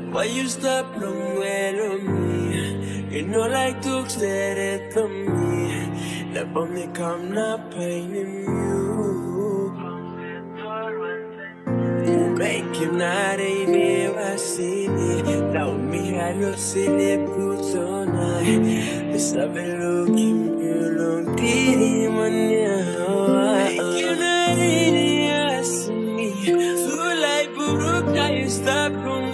Why you stop long well on me? You know like to stare at me. The bomb they come not pain in you. Make him not a never see me. Now me I look silly boots on I. This love looking you long did him on you. Make him not a never see me. Feel like Buruk, now you stop long.